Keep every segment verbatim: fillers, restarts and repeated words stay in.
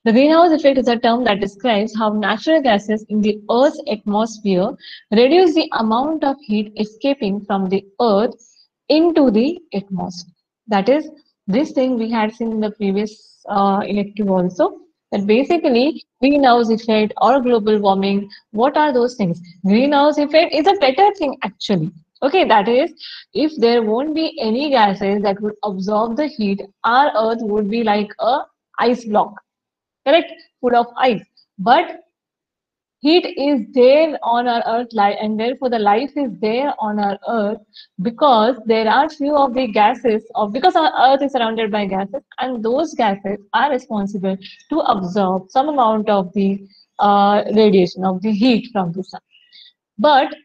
The greenhouse effect is a term that describes how natural gases in the Earth's atmosphere reduce the amount of heat escaping from the Earth into the atmosphere. That is, this thing we had seen in the previous uh, elective also. That basically greenhouse effect or global warming, what are those things? Greenhouse effect is a better thing actually. Okay, that is, if there won't be any gases that would absorb the heat, our Earth would be like a ice block, correct, full of ice. But heat is there on our earth, and therefore the life is there on our earth, because there are few of the gases of because our earth is surrounded by gases, and those gases are responsible to absorb some amount of the uh, radiation of the heat from the sun. But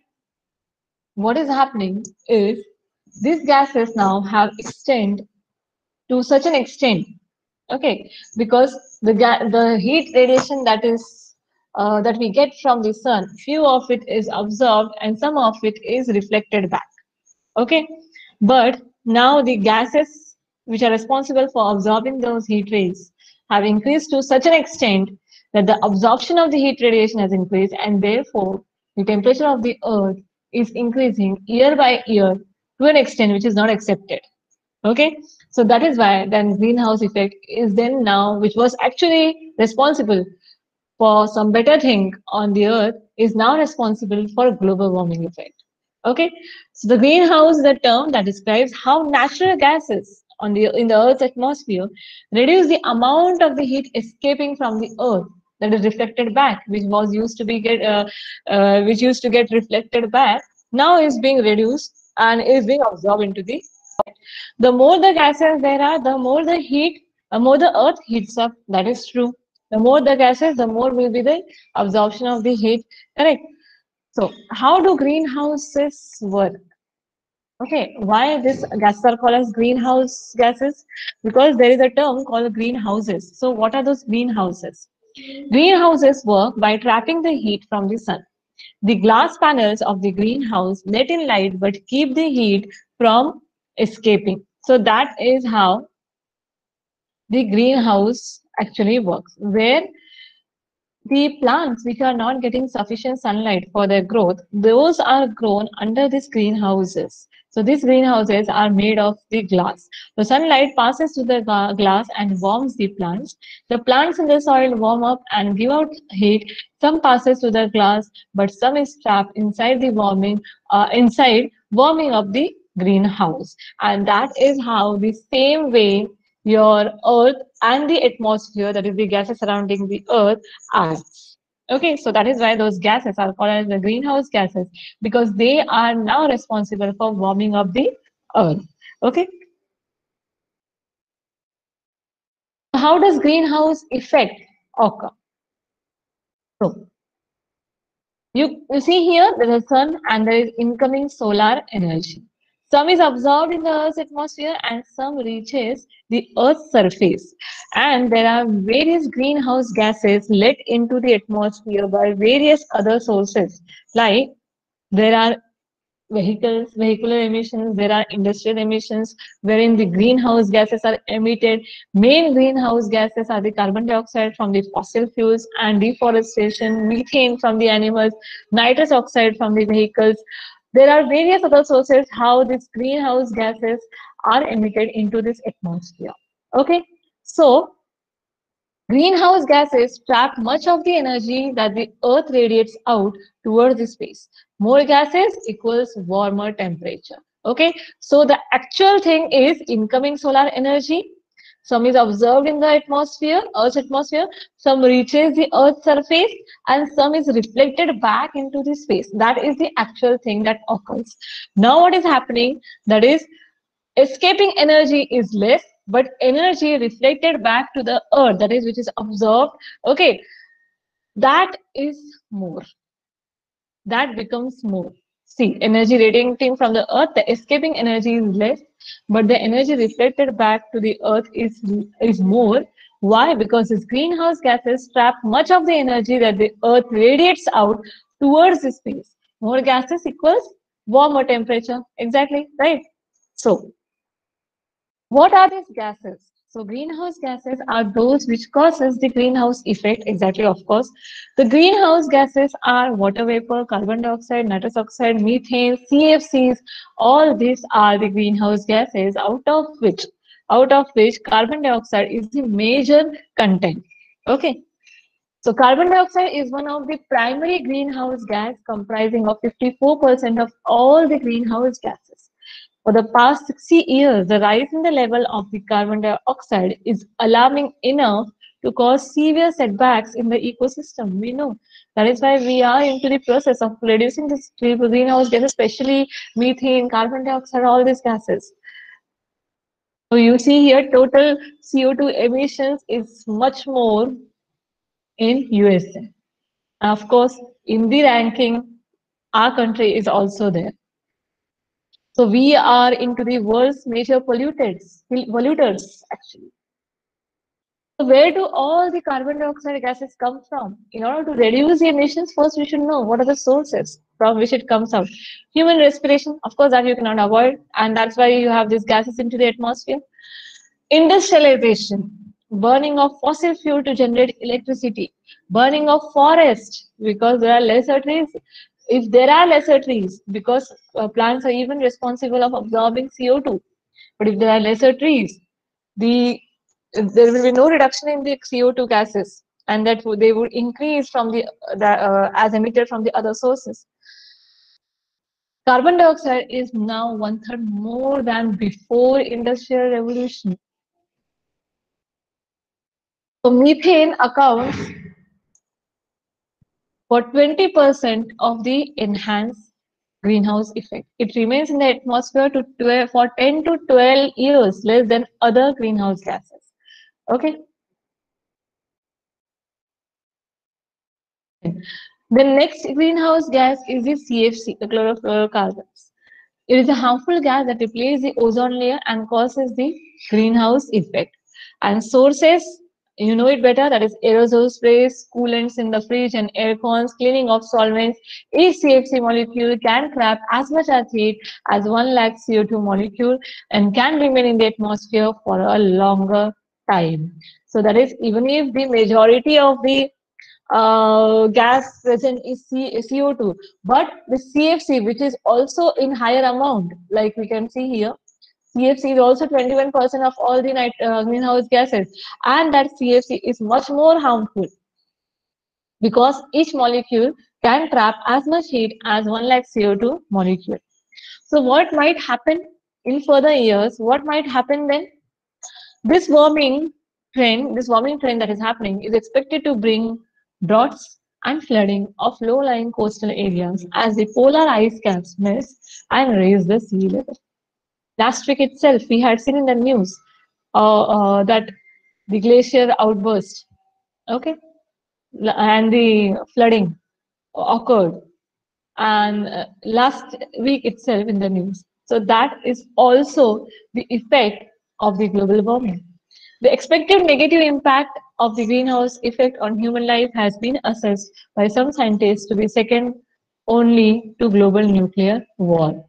what is happening is these gases now have extend to such an extent. Okay, because the ga- the heat radiation that is uh, that we get from the sun, few of it is absorbed and some of it is reflected back. Okay, but now the gases which are responsible for absorbing those heat rays have increased to such an extent that the absorption of the heat radiation has increased, and therefore the temperature of the earth is increasing year by year to an extent which is not accepted. Okay, so that is why then greenhouse effect is then now, which was actually responsible for some better thing on the earth, is now responsible for global warming effect. Okay, so the greenhouse is a term that describes how natural gases on the in the earth's atmosphere reduce the amount of the heat escaping from the earth that is reflected back, which was used to be get uh, uh, which used to get reflected back, now is being reduced and is being absorbed into the. The more the gases there are, the more the heat, the more the earth heats up. That is true. The more the gases, the more will be the absorption of the heat. Correct. So, how do greenhouses work? Okay, why these gases are called as greenhouse gases? Because there is a term called greenhouses. So, what are those greenhouses? Greenhouses work by trapping the heat from the sun. The glass panels of the greenhouse let in light but keep the heat from escaping. So that is how the greenhouse actually works, where the plants which are not getting sufficient sunlight for their growth, those are grown under these greenhouses. So these greenhouses are made of the glass. The sunlight passes through the glass and warms the plants. The plants in the soil warm up and give out heat. Some passes through the glass, but some is trapped inside the warming, uh, inside warming up the greenhouse. And that is how the same way your earth and the atmosphere, that is the gases surrounding the earth, are. Okay, so that is why those gases are called as the greenhouse gases, because they are now responsible for warming up the earth. Okay, how does greenhouse effect occur? So you, you see here there is sun and there is incoming solar energy. Some is absorbed in the Earth's atmosphere and some reaches the Earth's surface. And there are various greenhouse gases let into the atmosphere by various other sources. Like there are vehicles, vehicular emissions, there are industrial emissions, wherein the greenhouse gases are emitted. Main greenhouse gases are the carbon dioxide from the fossil fuels and deforestation, methane from the animals, nitrous oxide from the vehicles. There are various other sources how these greenhouse gases are emitted into this atmosphere. Okay, so greenhouse gases trap much of the energy that the earth radiates out towards the space. More gases equals warmer temperature. Okay, so the actual thing is incoming solar energy. Some is observed in the atmosphere, Earth's atmosphere, some reaches the Earth's surface, and some is reflected back into the space. That is the actual thing that occurs. Now what is happening? That is, escaping energy is less, but energy reflected back to the earth, that is, which is absorbed, okay, that is more. That becomes more. See, energy radiating from the earth, the escaping energy is less, but the energy reflected back to the earth is, is more. Why? Because these greenhouse gases trap much of the energy that the earth radiates out towards the space. More gases equals warmer temperature. Exactly, right? So, what are these gases? So greenhouse gases are those which causes the greenhouse effect. Exactly, of course. The greenhouse gases are water vapor, carbon dioxide, nitrous oxide, methane, C F Cs. All these are the greenhouse gases out of which, out of which carbon dioxide is the major content. Okay. So carbon dioxide is one of the primary greenhouse gas comprising of fifty-four percent of all the greenhouse gases. For the past sixty years, the rise in the level of the carbon dioxide is alarming enough to cause severe setbacks in the ecosystem. We know that is why we are into the process of reducing this greenhouse gas, especially methane, carbon dioxide, all these gases. So you see here, total C O two emissions is much more in U S A. And of course, in the ranking, our country is also there. So we are into the world's major polluters, polluters actually. So where do all the carbon dioxide gases come from? In order to reduce the emissions, first we should know what are the sources from which it comes out. Human respiration, of course, that you cannot avoid, and that's why you have these gases into the atmosphere. Industrialization, burning of fossil fuel to generate electricity, burning of forest because there are lesser trees. If there are lesser trees, because uh, plants are even responsible of absorbing C O two, but if there are lesser trees, the there will be no reduction in the C O two gases, and that would, they would increase from the, the uh, as emitted from the other sources. Carbon dioxide is now one third more than before industrial revolution. So methane accounts for twenty percent of the enhanced greenhouse effect. It remains in the atmosphere to twelve, for ten to twelve years, less than other greenhouse gases. Okay. The next greenhouse gas is the C F C, the chlorofluorocarbons. It is a harmful gas that depletes the ozone layer and causes the greenhouse effect. And sources, you know it better, that is aerosol sprays, coolants in the fridge and air cons, cleaning of solvents. Each C F C molecule can trap as much as heat as one lakh C O two molecule and can remain in the atmosphere for a longer time. So that is, even if the majority of the uh, gas present is C CO2, but the C F C, which is also in higher amount, like we can see here, C F C is also twenty-one percent of all the night, uh, greenhouse gases, and that C F C is much more harmful because each molecule can trap as much heat as one lakh C O two molecule. So what might happen in further years? What might happen then? This warming trend, this warming trend that is happening is expected to bring droughts and flooding of low-lying coastal areas as the polar ice caps melt and raise the sea level. Last week itself, we had seen in the news uh, uh, that the glacier outburst, okay, and the flooding occurred, and uh, last week itself in the news. So that is also the effect of the global warming. The expected negative impact of the greenhouse effect on human life has been assessed by some scientists to be second only to global nuclear war.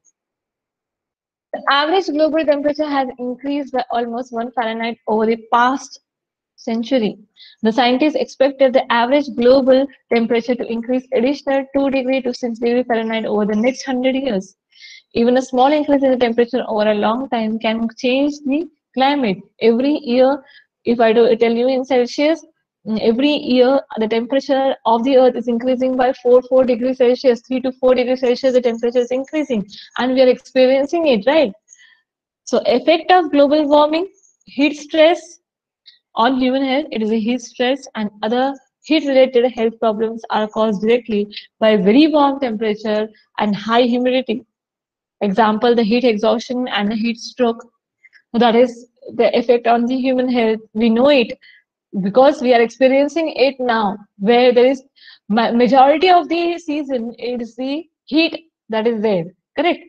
The average global temperature has increased by almost one Fahrenheit over the past century. The scientists expected the average global temperature to increase additional two degrees to six degrees Fahrenheit over the next one hundred years. Even a small increase in the temperature over a long time can change the climate. Every year, if I do tell you in Celsius, every year the temperature of the earth is increasing by four, four degrees Celsius, three to four degrees Celsius, the temperature is increasing, and we are experiencing it, right? So effect of global warming, heat stress on human health, it is a heat stress and other heat-related health problems are caused directly by very warm temperature and high humidity. Example, the heat exhaustion and the heat stroke. That is the effect on the human health. We know it because we are experiencing it now, where there is majority of the season is the heat that is there. Correct?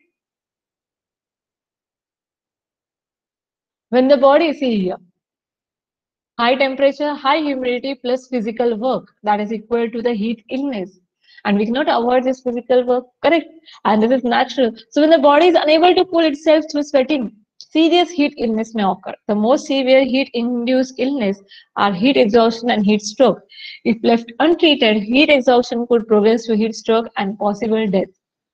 When the body, see here, high temperature, high humidity plus physical work, that is equal to the heat illness. And we cannot avoid this physical work, correct? And this is natural. So when the body is unable to cool itself through sweating, serious heat illness may occur. The most severe heat-induced illness are heat exhaustion and heat stroke. If left untreated, heat exhaustion could progress to heat stroke and possible death.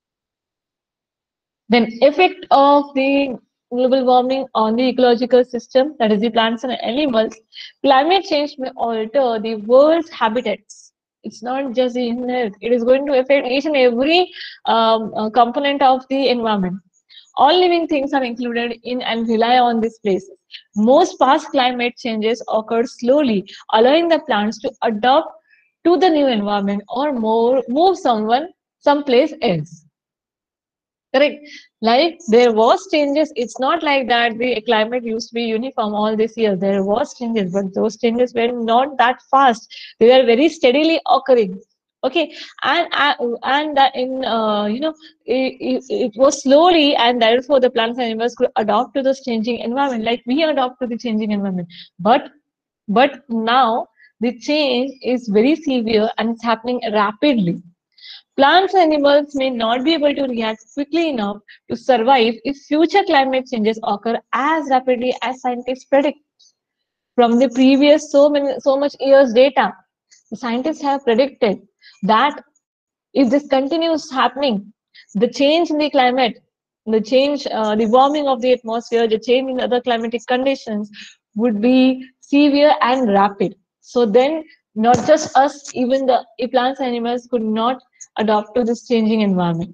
Then effect of the global warming on the ecological system, that is the plants and animals. Climate change may alter the world's habitats. It's not just the human, it is going to affect each and every um, uh, component of the environment. All living things are included in and rely on these places. Most past climate changes occurred slowly, allowing the plants to adapt to the new environment or more, move someone someplace else. Correct. Like there was changes. It's not like that the climate used to be uniform all these years. There was changes, but those changes were not that fast. They were very steadily occurring. Okay, and uh, and that in uh, you know it, it, it was slowly, and therefore the plants and animals could adapt to this changing environment, like we adapt to the changing environment. But but now the change is very severe and it's happening rapidly. Plants and animals may not be able to react quickly enough to survive if future climate changes occur as rapidly as scientists predict. From the previous so many so much years data, the scientists have predicted that if this continues happening, the change in the climate, the change, uh, the warming of the atmosphere, the change in other climatic conditions would be severe and rapid. So then, not just us, even the plants and animals could not adapt to this changing environment.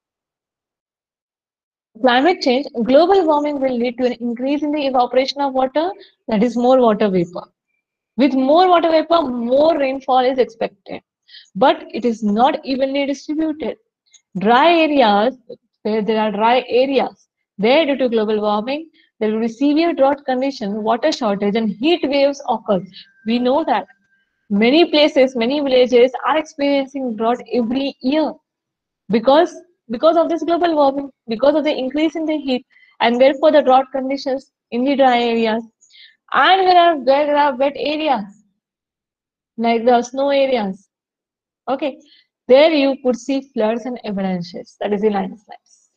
Climate change, global warming will lead to an increase in the evaporation of water, that is more water vapor. With more water vapor, more rainfall is expected, but it is not evenly distributed. Dry areas, where there are dry areas, there due to global warming, there will be severe drought condition, water shortage, and heat waves occur. We know that many places, many villages are experiencing drought every year because because of this global warming, because of the increase in the heat, and therefore the drought conditions in the dry areas. And there are where there are wet areas, like the snow areas. Okay, there you could see floods and avalanches. That is the landslides.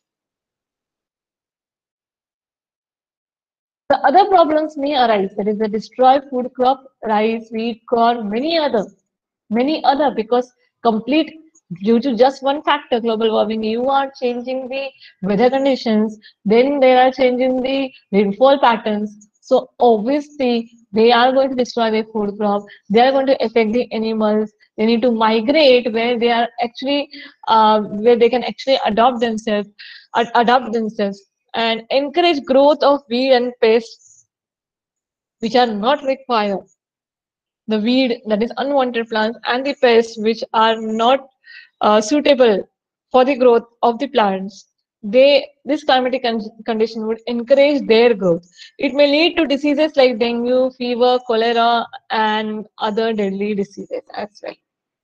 The other problems may arise. That is the destroy food crop, rice, wheat, corn, many other, many other because complete due to just one factor, global warming. You are changing the weather conditions. Then they are changing the rainfall patterns. So obviously they are going to destroy their food crop. They are going to affect the animals. They need to migrate where they are actually uh, where they can actually adopt themselves, ad- adapt themselves, and encourage growth of weed and pests which are not required. The weed, that is unwanted plants, and the pests which are not uh, suitable for the growth of the plants. They this climatic con condition would encourage their growth. It may lead to diseases like dengue, fever, cholera, and other deadly diseases as well.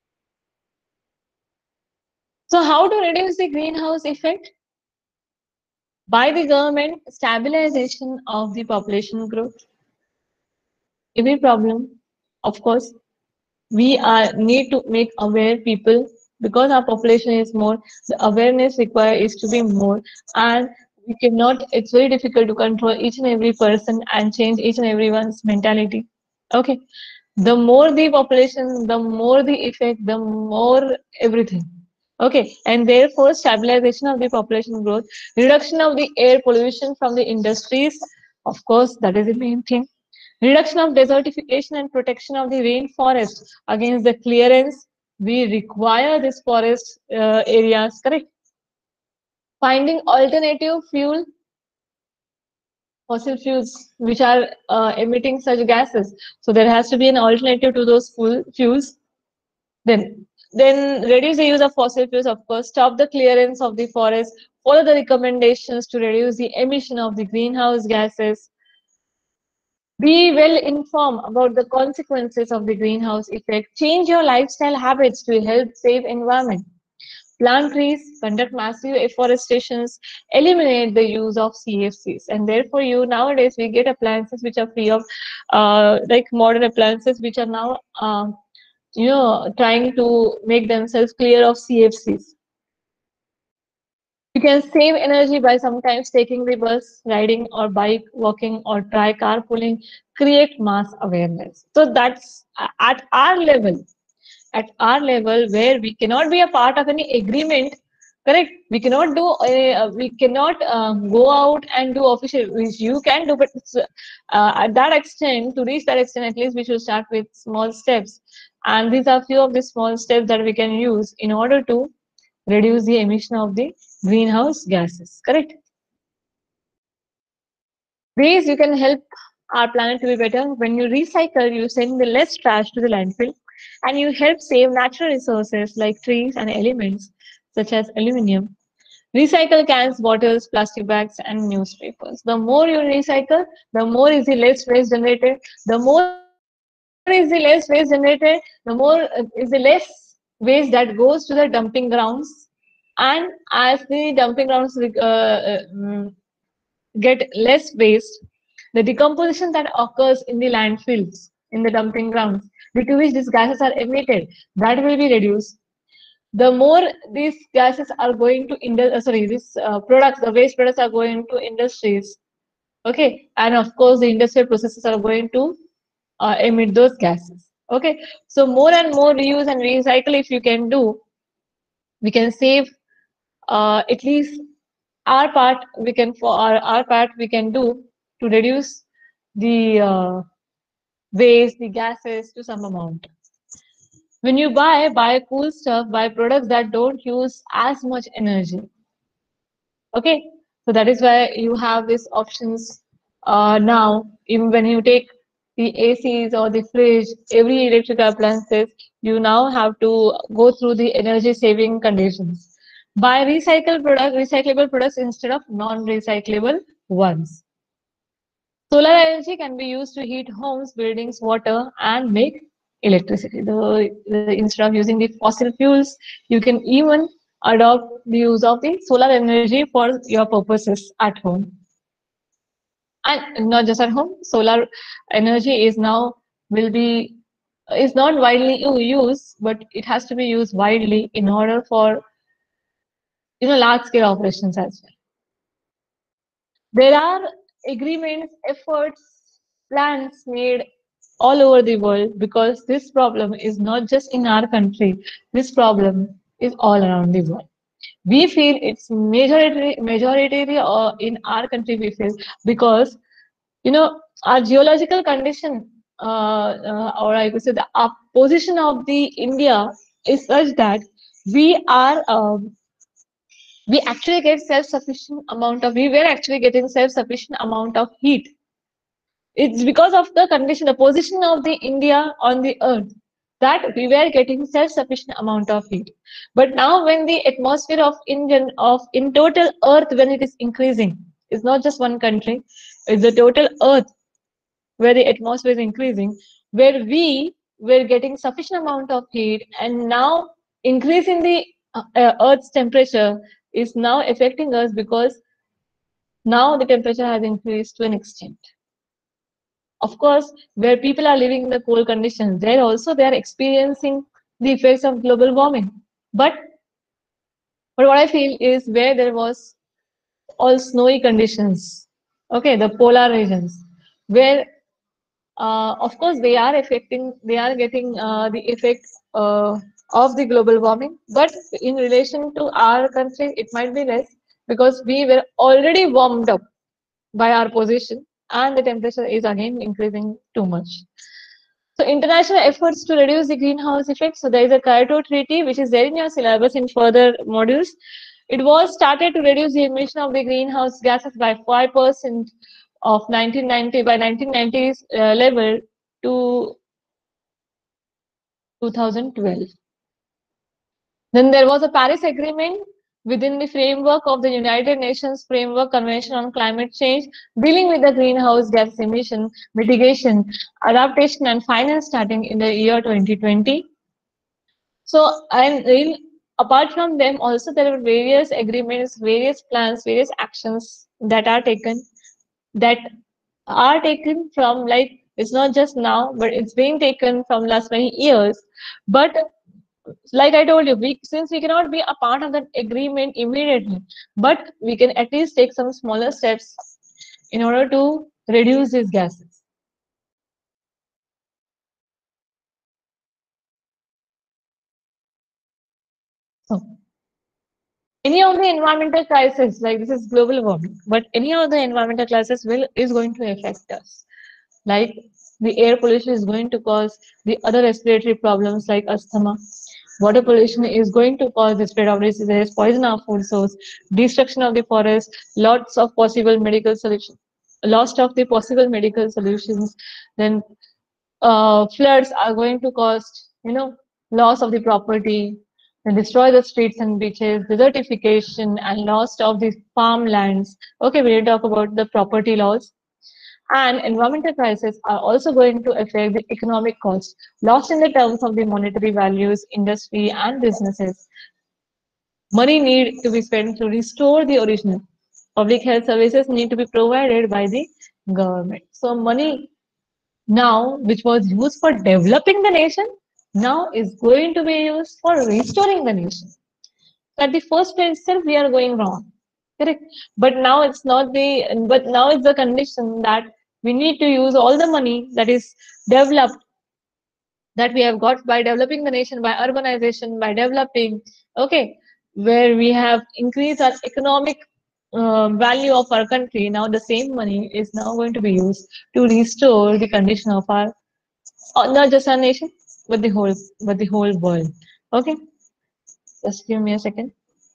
So how to reduce the greenhouse effect? By the government stabilization of the population growth. Every problem, of course, we are need to make aware people because our population is more. The awareness required is to be more, and we cannot. It's very difficult to control each and every person and change each and everyone's mentality. Okay, the more the population, the more the effect, the more everything. Okay, and therefore stabilization of the population growth, reduction of the air pollution from the industries, of course, that is the main thing. Reduction of desertification and protection of the rainforest against the clearance. We require this forest uh, areas, correct? Finding alternative fuel, fossil fuels, which are uh, emitting such gases. So there has to be an alternative to those fuel, fuels. Then, then reduce the use of fossil fuels, of course, stop the clearance of the forest, follow the recommendations to reduce the emission of the greenhouse gases, be well informed about the consequences of the greenhouse effect, change your lifestyle habits to help save environment, plant trees, conduct massive afforestations, eliminate the use of C F Cs. And therefore, you nowadays we get appliances which are free of, uh, like modern appliances which are now uh, you know, trying to make themselves clear of C F Cs. We can save energy by sometimes taking the bus, riding or bike, walking or try carpooling, create mass awareness. So that's a- at our level, at our level where we cannot be a part of any agreement, correct? We cannot do, a, uh, we cannot um, go out and do official, which you can do, but it's, uh, at that extent, to reach that extent, at least we should start with small steps. And these are few of the small steps that we can use in order to reduce the emission of the greenhouse gases, correct? Ways you can help our planet to be better. When you recycle, you send the less trash to the landfill and you help save natural resources like trees and elements such as aluminium. Recycle cans, bottles, plastic bags, and newspapers. The more you recycle, the more is the less waste generated. The more is the less waste generated, the more uh, is the less waste that goes to the dumping grounds. And as the dumping grounds uh, uh, mm, get less waste, the decomposition that occurs in the landfills, in the dumping grounds, due to which these gases are emitted, that will be reduced. The more these gases are going to indu- uh, sorry, these uh, products, the waste products are going to industries, okay, and of course the industrial processes are going to uh, emit those gases. Okay, so more and more reuse and recycle if you can do, we can save uh, at least our part. We can for our, our part we can do to reduce the uh, waste, the gases to some amount. When you buy, buy cool stuff, buy products that don't use as much energy. Okay, so that is why you have these options uh, now. Even when you take the A Cs or the fridge, every electric appliances, you now have to go through the energy saving conditions. Buy recycled product, recyclable products instead of non-recyclable ones. Solar energy can be used to heat homes, buildings, water, and make electricity. The, the, instead of using the fossil fuels, you can even adopt the use of the solar energy for your purposes at home. And not just at home, solar energy is now will be is not widely used, but it has to be used widely in order for you know large scale operations as well. There are agreements, efforts, plans made all over the world because this problem is not just in our country, this problem is all around the world. We feel it's majority, majority uh, in our country, we feel because, you know, our geological condition, uh, uh, or I could say the our position of the India is such that we are um, we actually get self-sufficient amount of we were actually getting self-sufficient amount of heat. It's because of the condition, the position of the India on the earth, that we were getting self-sufficient amount of heat. But now when the atmosphere of Indian of in total earth when it is increasing, it's not just one country, it's the total earth where the atmosphere is increasing, where we were getting sufficient amount of heat, and now increasing the uh, uh, earth's temperature is now affecting us because now the temperature has increased to an extent. Of course, where people are living in the cold conditions, there also they are experiencing the effects of global warming. But but what I feel is where there was all snowy conditions, okay, the polar regions, where uh, of course they are affecting, they are getting uh, the effect uh, of the global warming. But in relation to our country, it might be less because we were already warmed up by our position, and the temperature is again increasing too much. So international efforts to reduce the greenhouse effect. So there is a Kyoto Treaty, which is there in your syllabus in further modules. It was started to reduce the emission of the greenhouse gases by five percent of nineteen ninety by nineteen nineties uh, level to two thousand twelve. Then there was a Paris Agreement within the framework of the United Nations Framework Convention on Climate Change, dealing with the greenhouse gas emission mitigation, adaptation, and finance starting in the year twenty twenty. So, and in, apart from them, also there are various agreements, various plans, various actions that are taken that are taken from like it's not just now, but it's being taken from last many years. But Like I told you, we since we cannot be a part of that agreement immediately, but we can at least take some smaller steps in order to reduce these gases. So, any of the environmental crisis, like this is global warming, but any of the environmental crisis will is going to affect us. Like the air pollution is going to cause the other respiratory problems like asthma. Water pollution is going to cause the spread of diseases, poison our food source, destruction of the forest, lots of possible medical solutions, lost of the possible medical solutions. Then uh, floods are going to cause, you know, loss of the property, and destroy the streets and beaches, desertification, and loss of the farmlands. Okay, we didn't talk about the property laws. And environmental crises are also going to affect the economic cost, lost in the terms of the monetary values, industry, and businesses. Money need to be spent to restore the original. Public health services need to be provided by the government. So money now, which was used for developing the nation, now is going to be used for restoring the nation. At the first place itself, we are going wrong. Correct. But now it's not the, but now it's the condition that we need to use all the money that is developed, that we have got by developing the nation, by urbanization, by developing, okay, where we have increased our economic uh, value of our country. Now the same money is now going to be used to restore the condition of our, uh, not just our nation, but the whole, but the whole world. Okay, just give me a second.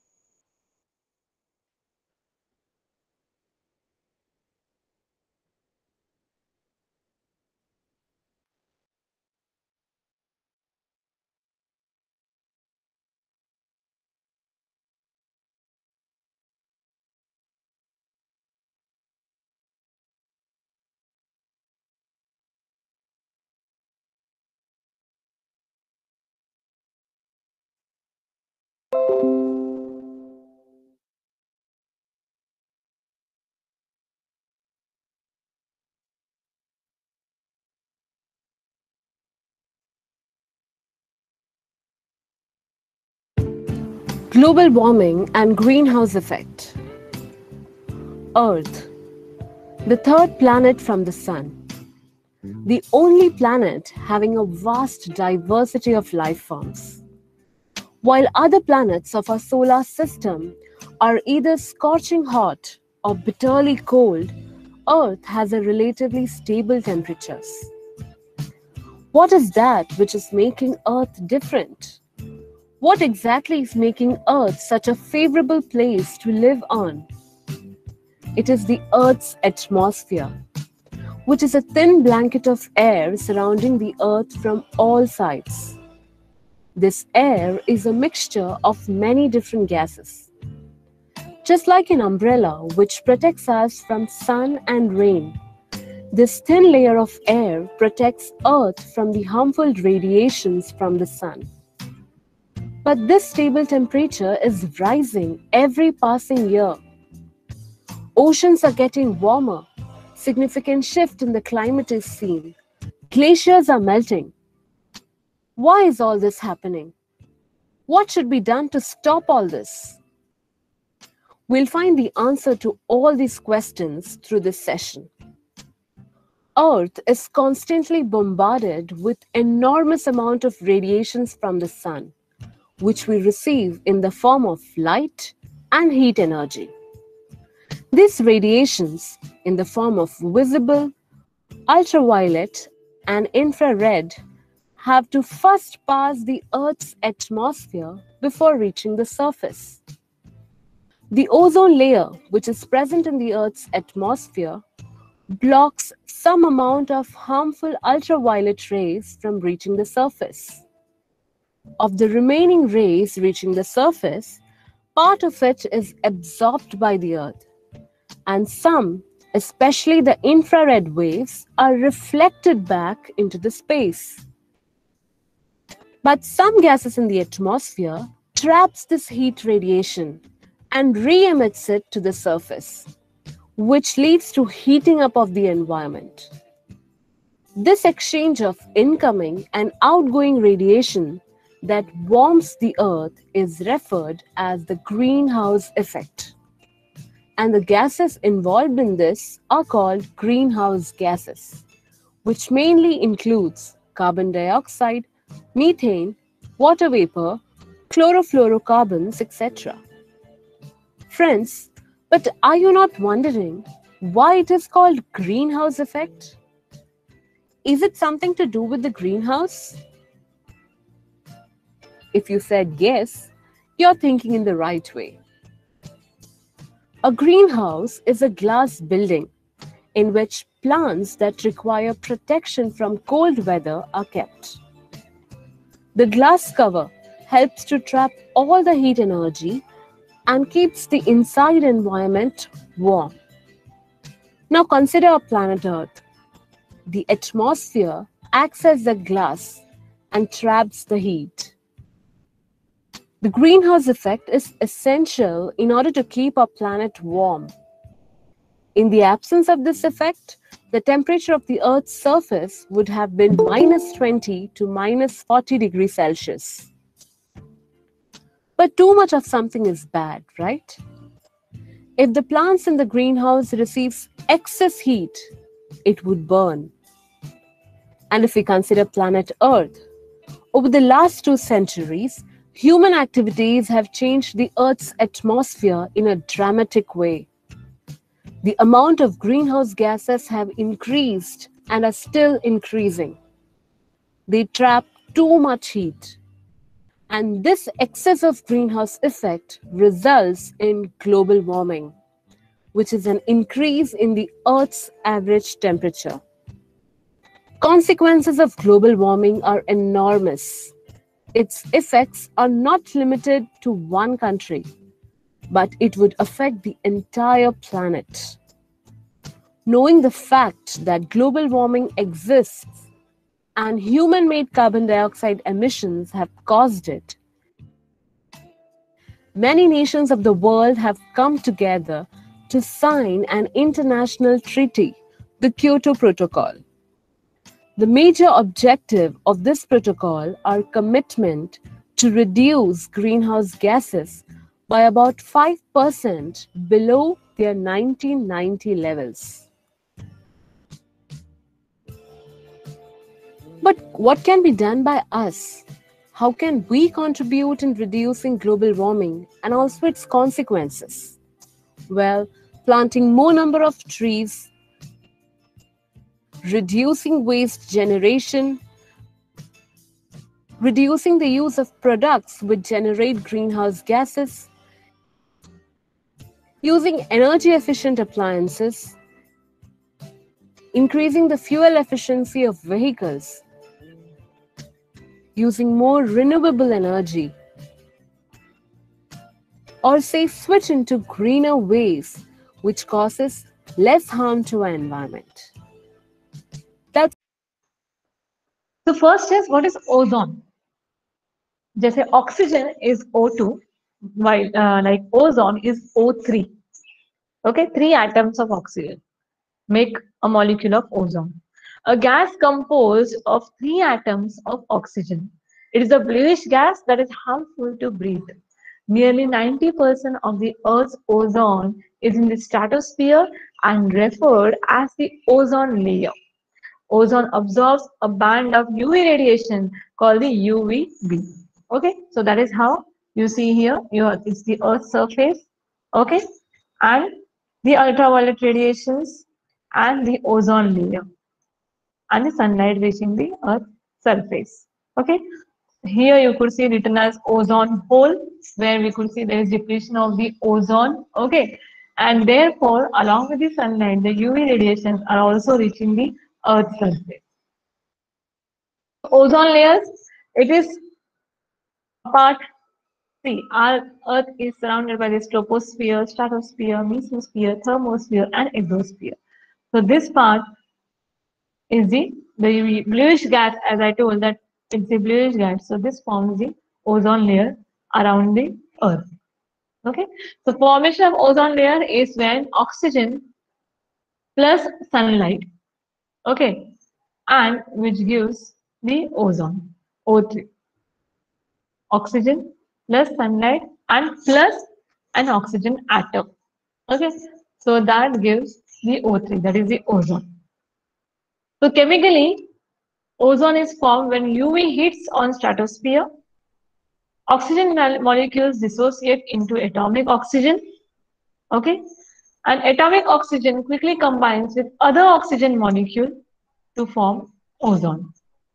Global warming and greenhouse effect. Earth, the third planet from the Sun, the only planet having a vast diversity of life forms. While other planets of our solar system are either scorching hot or bitterly cold, Earth has a relatively stable temperatures. What is that which is making Earth different? What exactly is making Earth such a favorable place to live on? It is the Earth's atmosphere, which is a thin blanket of air surrounding the Earth from all sides. This air is a mixture of many different gases. Just like an umbrella which protects us from sun and rain, this thin layer of air protects Earth from the harmful radiations from the sun. But this stable temperature is rising every passing year. Oceans are getting warmer. Significant shift in the climate is seen. Glaciers are melting. Why is all this happening? What should be done to stop all this? We'll find the answer to all these questions through this session. Earth is constantly bombarded with enormous amount of radiations from the sun, which we receive in the form of light and heat energy. These radiations, in the form of visible, ultraviolet, and infrared, have to first pass the Earth's atmosphere before reaching the surface. The ozone layer, which is present in the Earth's atmosphere, blocks some amount of harmful ultraviolet rays from reaching the surface. Of the remaining rays reaching the surface, part of it is absorbed by the Earth, and some, especially the infrared waves, are reflected back into the space. But some gases in the atmosphere traps this heat radiation and re-emits it to the surface, which leads to heating up of the environment. This exchange of incoming and outgoing radiation that warms the earth is referred as the greenhouse effect. And the gases involved in this are called greenhouse gases, which mainly includes carbon dioxide, methane, water vapor, chlorofluorocarbons, et cetera. Friends, but are you not wondering why it is called greenhouse effect? Is it something to do with the greenhouse? If you said yes, you're thinking in the right way. A greenhouse is a glass building in which plants that require protection from cold weather are kept. The glass cover helps to trap all the heat energy and keeps the inside environment warm. Now consider our planet Earth. The atmosphere acts as the glass and traps the heat. The greenhouse effect is essential in order to keep our planet warm. In the absence of this effect, the temperature of the Earth's surface would have been minus twenty to minus forty degrees Celsius. But too much of something is bad, right? If the plants in the greenhouse receives excess heat, it would burn. And if we consider planet Earth, over the last two centuries, human activities have changed the Earth's atmosphere in a dramatic way. The amount of greenhouse gases have increased and are still increasing. They trap too much heat. And this excessive greenhouse effect results in global warming, which is an increase in the Earth's average temperature. Consequences of global warming are enormous. Its effects are not limited to one country, but it would affect the entire planet. Knowing the fact that global warming exists and human-made carbon dioxide emissions have caused it, many nations of the world have come together to sign an international treaty, the Kyoto Protocol. The major objective of this protocol are commitment to reduce greenhouse gases by about five percent below their nineteen ninety levels. But what can be done by us? How can we contribute in reducing global warming and also its consequences? Well, planting more number of trees, reducing waste generation, reducing the use of products which generate greenhouse gases, using energy-efficient appliances, increasing the fuel efficiency of vehicles, using more renewable energy, or say switch into greener ways which causes less harm to our environment. That's So first is, what is ozone? जैसे oxygen is O two, while uh, like ozone is O three. Okay, three atoms of oxygen make a molecule of ozone. A gas composed of three atoms of oxygen. It is a bluish gas that is harmful to breathe. Nearly ninety percent of the Earth's ozone is in the stratosphere and referred as the ozone layer. Ozone absorbs a band of U V radiation called the U V B. Okay, so that is how you see here, your, it's the Earth's surface, okay, and the ultraviolet radiations and the ozone layer and the sunlight reaching the Earth's surface. Okay, here you could see written as ozone hole, where we could see there is depletion of the ozone. Okay, and therefore, along with the sunlight, the U V radiations are also reaching the Earth's surface. Ozone layers, it is part. See, our Earth is surrounded by this troposphere, stratosphere, mesosphere, thermosphere, and exosphere. So this part is the, the bluish gas, as I told that it's the bluish gas. So this forms the ozone layer around the Earth. Okay. So formation of ozone layer is when oxygen plus sunlight, okay, and which gives the ozone, O three. oxygen plus sunlight and plus an oxygen atom. Okay, so that gives the O three, that is the ozone. So chemically, ozone is formed when U V hits on stratosphere. Oxygen molecules dissociate into atomic oxygen. Okay, and atomic oxygen quickly combines with other oxygen molecule to form ozone.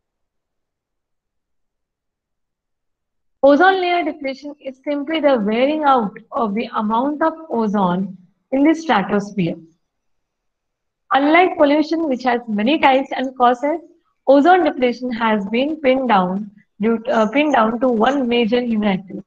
Ozone layer depletion is simply the wearing out of the amount of ozone in the stratosphere. Unlike pollution, which has many types and causes, ozone depletion has been pinned down, due to, uh, pinned down to one major human activity.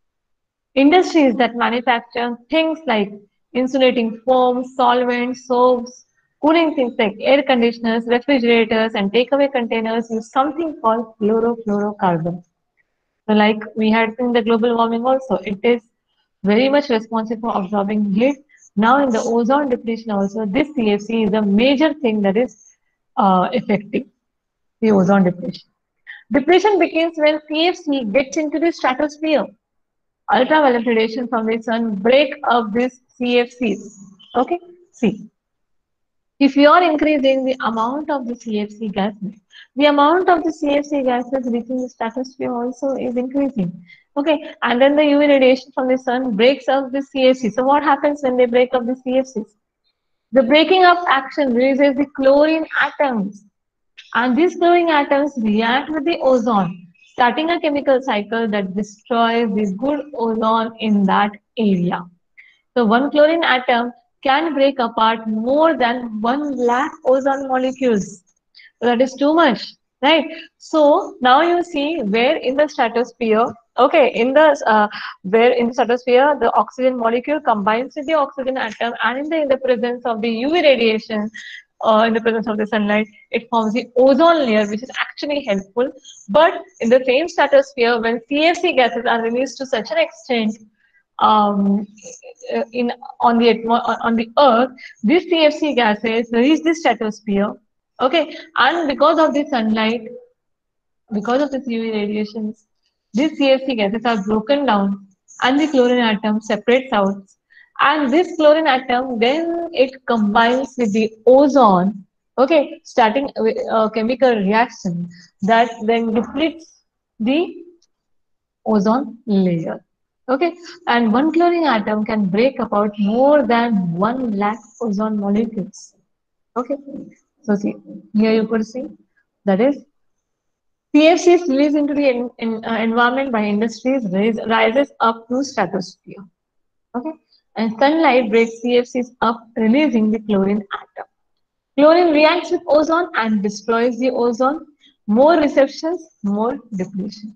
Industries that manufacture things like insulating foam, solvents, soaps, cooling things like air conditioners, refrigerators, and takeaway containers use something called chlorofluorocarbons. So, like we had seen the global warming also, it is very much responsible for absorbing heat. Now, in the ozone depletion also, this C F C is a major thing that is uh, affecting the ozone depletion. Depletion begins when C F C gets into the stratosphere. Ultraviolet radiation from the sun break up these C F Cs. Okay, see. If you are increasing the amount of the C F C gases, the amount of the C F C gases reaching the stratosphere also is increasing. Okay, and then the U V radiation from the sun breaks up the C F C. So what happens when they break up the C F Cs? The breaking up action releases the chlorine atoms, and these chlorine atoms react with the ozone, starting a chemical cycle that destroys the good ozone in that area. So one chlorine atom can break apart more than one lakh ozone molecules. So that is too much, right? So now you see where in the stratosphere, okay, in the uh, where in the stratosphere the oxygen molecule combines with the oxygen atom, and in the, in the presence of the U V radiation, uh, in the presence of the sunlight, it forms the ozone layer, which is actually helpful. But in the same stratosphere, when C F C gases are released to such an extent, um, in on the on the earth, these C F C gases reach the stratosphere. Okay, and because of the sunlight, because of this U V radiations, these C F C gases are broken down, and the chlorine atom separates out. And this chlorine atom then it combines with the ozone. Okay, starting with a chemical reaction that then depletes the ozone layer. Okay, and one chlorine atom can break about more than one lakh ozone molecules. Okay, so see here you could see that is C F Cs released into the in, in, uh, environment by industries raise, rises up to stratosphere. Okay, and sunlight breaks C F Cs up, releasing the chlorine atom. Chlorine reacts with ozone and destroys the ozone. More receptions, more depletion.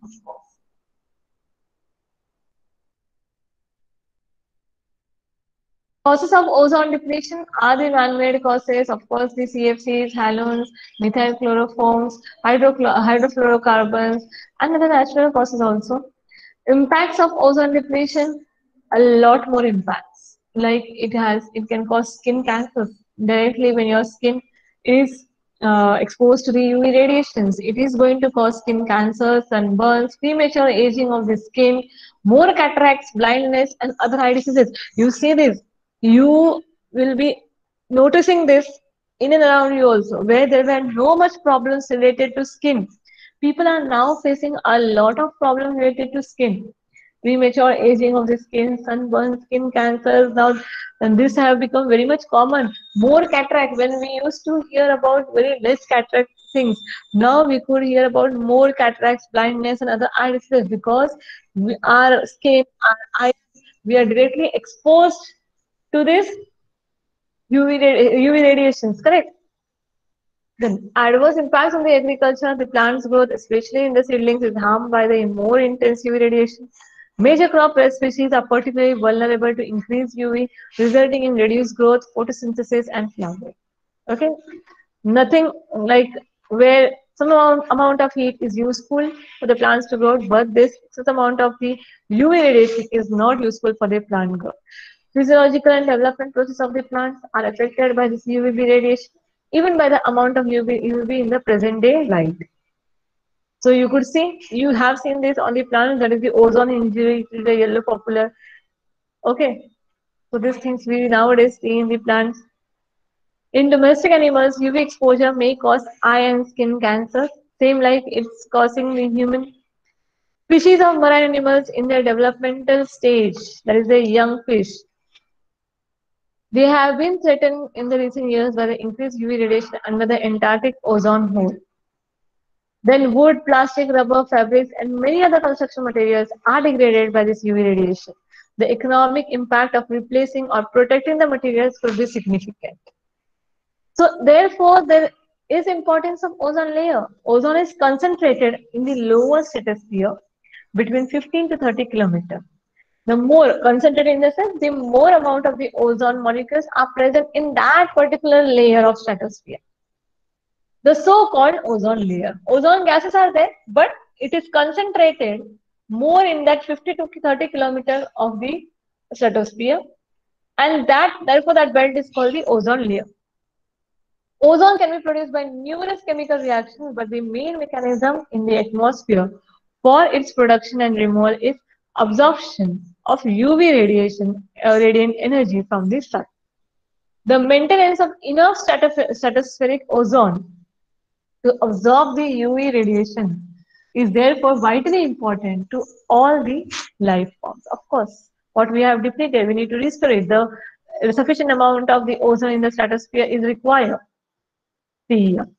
Causes of ozone depletion are the man-made causes, of course, the C F Cs, halogens, methyl chloroforms, hydrofluorocarbons, and other natural causes also. Impacts of ozone depletion, a lot more impacts. Like it has, it can cause skin cancer directly when your skin is uh, exposed to the U V radiations. It is going to cause skin cancer, sunburns, premature aging of the skin, more cataracts, blindness, and other eye diseases. You see this, you will be noticing this in and around you also, where there were no much problems related to skin. People are now facing a lot of problems related to skin. Premature aging of the skin, sunburn, skin cancers, now and this have become very much common. More cataract, when we used to hear about very less cataract things, now we could hear about more cataracts, blindness, and other eye diseases because we, our skin, our eyes, we are directly exposed to this U V, U V radiations, correct? The adverse impacts on the agriculture, the plant's growth, especially in the seedlings, is harmed by the more intense U V radiation. Major crop pest species are particularly vulnerable to increased U V, resulting in reduced growth, photosynthesis, and flowering. Okay, nothing like where some amount, amount of heat is useful for the plants to grow, but this excess amount of the U V radiation is not useful for the plant growth. Physiological and development process of the plants are affected by this U V B radiation, even by the amount of U V, U V in the present day light. So you could see, you have seen this on the planet, that is the ozone injury, the yellow popular. Okay, so these things we nowadays see in the plants. In domestic animals, U V exposure may cause eye and skin cancer, same like it's causing the human. Species of marine animals in their developmental stage, that is the young fish, they have been threatened in the recent years by the increased U V radiation under the Antarctic ozone hole. Then wood, plastic, rubber, fabrics, and many other construction materials are degraded by this U V radiation. The economic impact of replacing or protecting the materials could be significant. So therefore, there is importance of ozone layer. Ozone is concentrated in the lower stratosphere between fifteen to thirty kilometers. The more concentrated in the sense, the more amount of the ozone molecules are present in that particular layer of stratosphere. The so-called ozone layer. Ozone gases are there, but it is concentrated more in that fifty to thirty kilometers of the stratosphere, and that therefore that belt is called the ozone layer. Ozone can be produced by numerous chemical reactions, but the main mechanism in the atmosphere for its production and removal is absorption of U V radiation, uh, radiant energy from the sun. The maintenance of enough stratospheric ozone to absorb the U V radiation is therefore vitally important to all the life forms. Of course, what we have depleted, we need to restore it. The sufficient amount of the ozone in the stratosphere is required. See here.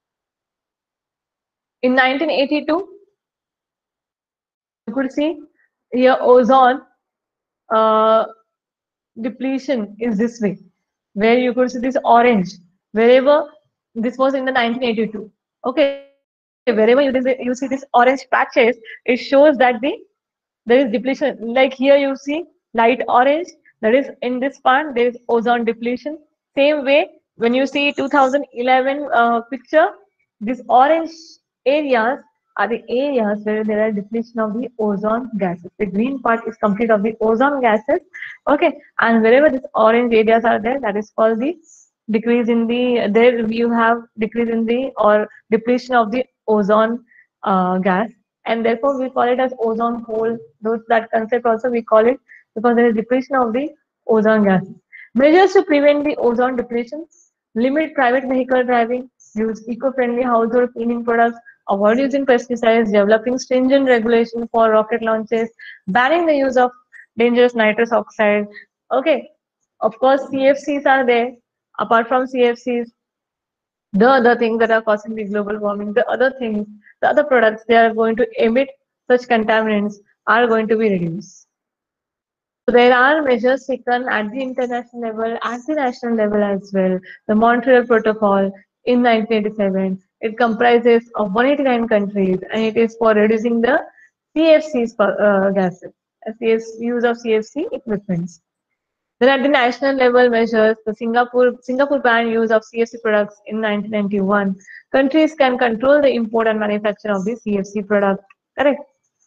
In nineteen eighty-two, you could see here ozone uh, depletion is this way, where you could see this orange, wherever this was in the nineteen eighty-two. Okay, wherever you, you see this orange patches, it shows that the there is depletion. Like here you see light orange, that is in this part there is ozone depletion. Same way, when you see two thousand eleven uh, picture, these orange areas are the areas where there are depletion of the ozone gases. The green part is complete of the ozone gases. Okay, and wherever these orange areas are there, that is called the decrease in the, there you have decrease in the or depletion of the ozone uh, gas, and therefore we call it as ozone hole. Those that concept also we call it, because there is depletion of the ozone gases. Measures to prevent the ozone depletion: limit private vehicle driving, use eco-friendly household cleaning products, avoid using pesticides, developing stringent regulation for rocket launches, banning the use of dangerous nitrous oxide. Okay, of course C F Cs are there. Apart from C F Cs, the other things that are causing the global warming, the other things, the other products they are going to emit such contaminants are going to be reduced. So there are measures taken at the international level, at the national level as well. The Montreal Protocol in nineteen eighty-seven, it comprises of one hundred eighty-nine countries, and it is for reducing the C F Cs uh, gases, use of C F C equipments. Then at the national level measures, the Singapore Singapore banned use of C F C products in nineteen ninety-one. Countries can control the import and manufacture of the C F C product. Correct.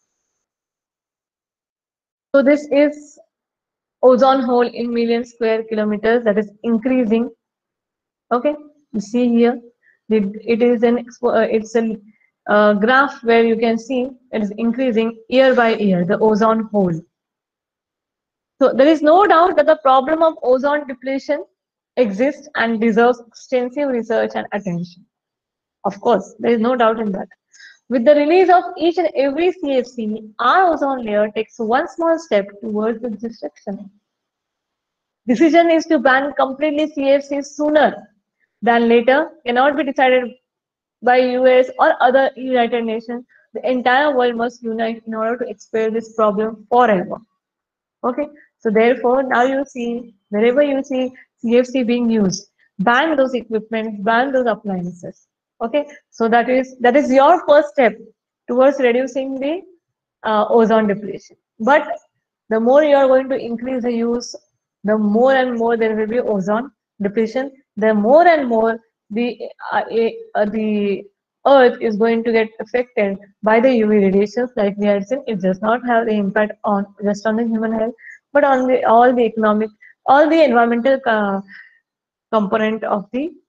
So this is ozone hole in million square kilometers, that is increasing. Okay, you see here, it is an uh, it's a uh, graph where you can see it is increasing year by year, the ozone hole. So there is no doubt that the problem of ozone depletion exists and deserves extensive research and attention. Of course, there is no doubt in that. With the release of each and every C F C, our ozone layer takes one small step towards its destruction. Decision is to ban completely C F Cs sooner than later cannot be decided by U S or other United Nations. The entire world must unite in order to expel this problem forever. Okay, so therefore now you see, wherever you see C F C being used, ban those equipment, ban those appliances. Okay, so that is that is your first step towards reducing the uh, ozone depletion. But the more you are going to increase the use, the more and more there will be ozone depletion. The more and more the uh, uh, the Earth is going to get affected by the U V radiations, like we had seen. It does not have the impact on just on the human health, but on the all the economic, all the environmental uh, component of the